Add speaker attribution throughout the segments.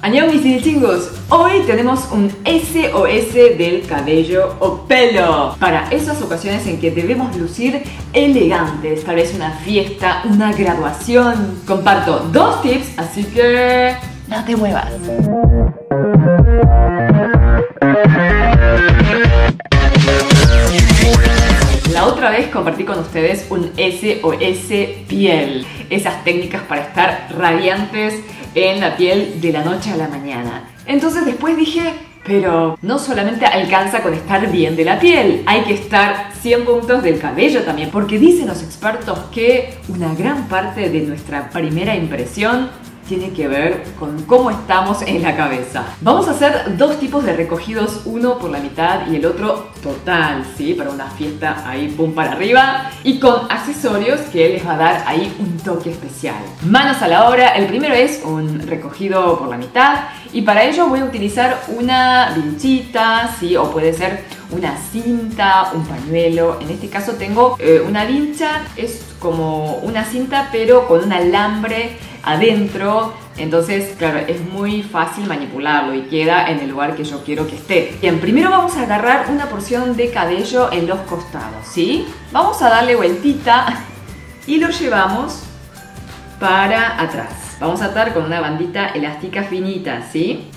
Speaker 1: Annyeong chingos, hoy tenemos un SOS del cabello o pelo. Para esas ocasiones en que debemos lucir elegantes, tal vez una fiesta, una graduación. Comparto 2 tips, así que no te muevas. La otra vez compartí con ustedes un SOS piel, esas técnicas para estar radiantes en la piel de la noche a la mañana. Entonces después dije, pero no solamente alcanza con estar bien de la piel, hay que estar 100 puntos del cabello también, porque dicen los expertos que una gran parte de nuestra primera impresión tiene que ver con cómo estamos en la cabeza. Vamos a hacer 2 tipos de recogidos, uno por la mitad y el otro total, ¿sí? Para una fiesta ahí pum para arriba y con accesorios que les va a dar ahí un toque especial. Manos a la obra, el primero es un recogido por la mitad y para ello voy a utilizar una vinchita, ¿sí? O puede ser una cinta, un pañuelo. En este caso tengo una vincha, es como una cinta pero con un alambre adentro, entonces claro, es muy fácil manipularlo y queda en el lugar que yo quiero que esté. Bien, primero vamos a agarrar una porción de cabello en los costados, ¿sí? Vamos a darle vueltita y lo llevamos para atrás. Vamos a atar con una bandita elástica finita, ¿sí?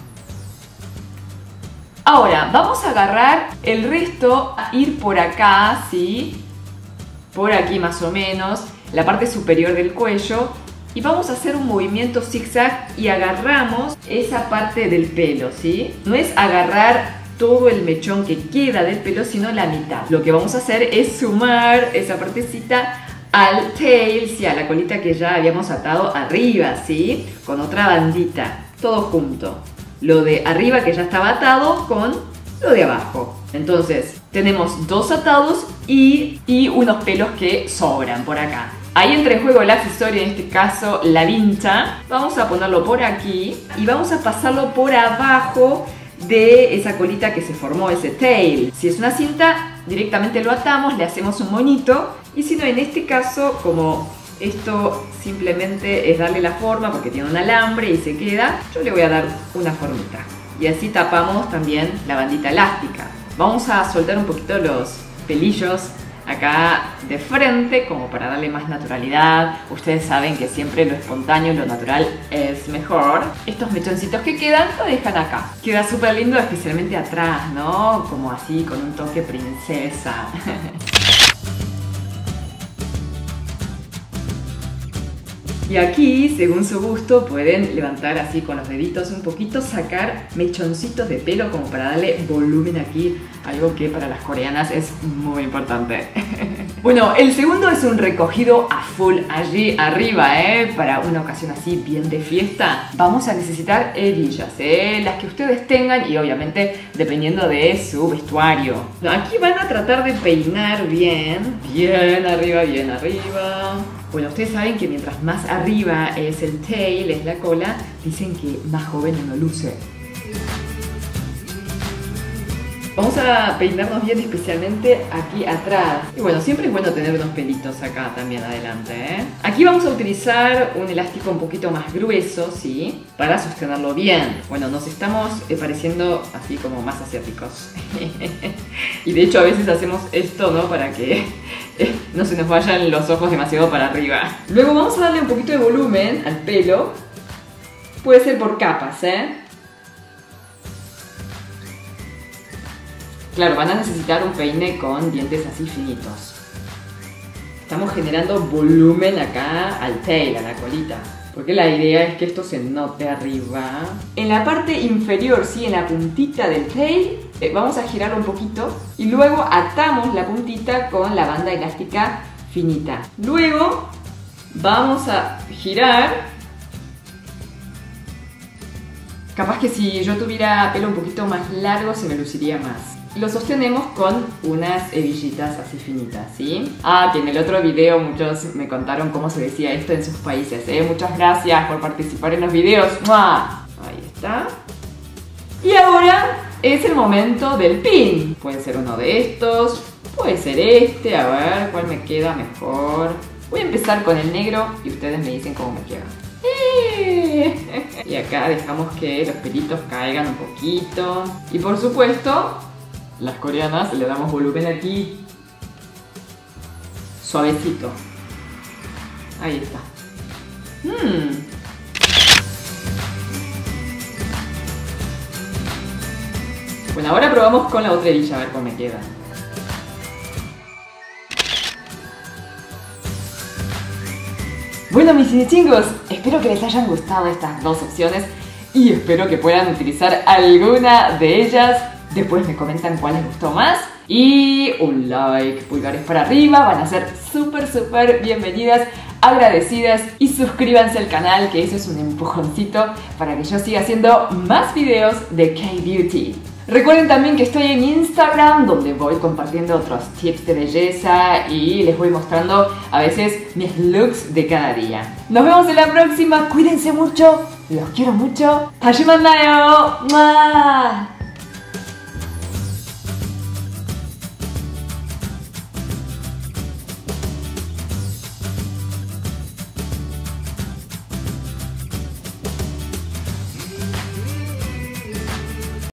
Speaker 1: Ahora, vamos a agarrar el resto, a ir por acá, ¿sí? Por aquí más o menos, la parte superior del cuello. Y vamos a hacer un movimiento zigzag y agarramos esa parte del pelo, ¿sí? No es agarrar todo el mechón que queda del pelo, sino la mitad. Lo que vamos a hacer es sumar esa partecita al tail, ¿sí? A la colita que ya habíamos atado arriba, ¿sí? Con otra bandita, todo junto. Lo de arriba que ya estaba atado con lo de abajo. Entonces, tenemos 2 atados y unos pelos que sobran por acá. Ahí entra en juego el accesorio, en este caso la vincha. Vamos a ponerlo por aquí y vamos a pasarlo por abajo de esa colita que se formó, ese tail. Si es una cinta, directamente lo atamos, le hacemos un monito. Y si no, en este caso, como esto simplemente es darle la forma porque tiene un alambre y se queda, yo le voy a dar una formita. Y así tapamos también la bandita elástica. Vamos a soltar un poquito los pelillos acá de frente, como para darle más naturalidad. Ustedes saben que siempre lo espontáneo, lo natural es mejor. Estos mechoncitos que quedan, lo dejan acá. Queda súper lindo, especialmente atrás, ¿no? Como así, con un toque princesa. Y aquí, según su gusto, pueden levantar así con los deditos un poquito, sacar mechoncitos de pelo como para darle volumen aquí, algo que para las coreanas es muy importante. Bueno, el segundo es un recogido a full allí arriba, para una ocasión así bien de fiesta. Vamos a necesitar hebillas, las que ustedes tengan y obviamente dependiendo de su vestuario. Aquí van a tratar de peinar bien arriba, bien arriba. Bueno, ustedes saben que mientras más arriba es el tail, es la cola, dicen que más joven uno luce. Vamos a peinarnos bien, especialmente aquí atrás. Y bueno, siempre es bueno tener unos pelitos acá también adelante, Aquí vamos a utilizar un elástico un poquito más grueso, ¿sí? Para sostenerlo bien. Bueno, nos estamos pareciendo así como más asiáticos. Y de hecho a veces hacemos esto, ¿no? Para que no se nos vayan los ojos demasiado para arriba. Luego vamos a darle un poquito de volumen al pelo. Puede ser por capas, Claro, van a necesitar un peine con dientes así finitos. Estamos generando volumen acá al tail, a la colita. Porque la idea es que esto se note arriba. En la parte inferior, sí, en la puntita del tail, vamos a girarlo un poquito. Y luego atamos la puntita con la banda elástica finita. Luego vamos a girar. Capaz que si yo tuviera pelo un poquito más largo se me luciría más. Lo sostenemos con unas hebillitas así finitas, ¿sí? Ah, que en el otro video muchos me contaron cómo se decía esto en sus países, Muchas gracias por participar en los videos. ¡Mua! Ahí está. Y ahora es el momento del pin. Puede ser uno de estos, puede ser este, a ver cuál me queda mejor. Voy a empezar con el negro y ustedes me dicen cómo me queda. Y acá dejamos que los pelitos caigan un poquito. Y por supuesto, las coreanas le damos volumen aquí. Suavecito. Ahí está. Bueno, ahora probamos con la otra hebilla a ver cómo me queda. Bueno, mis chingos, espero que les hayan gustado estas dos opciones y espero que puedan utilizar alguna de ellas. Después me comentan cuál les gustó más. Y un like, pulgares para arriba, van a ser súper bienvenidas, agradecidas. Y suscríbanse al canal, que eso es un empujoncito para que yo siga haciendo más videos de K-Beauty. Recuerden también que estoy en Instagram, donde voy compartiendo otros tips de belleza y les voy mostrando a veces mis looks de cada día. Nos vemos en la próxima, cuídense mucho, los quiero mucho. ¡다시 만나요! ¡Mua!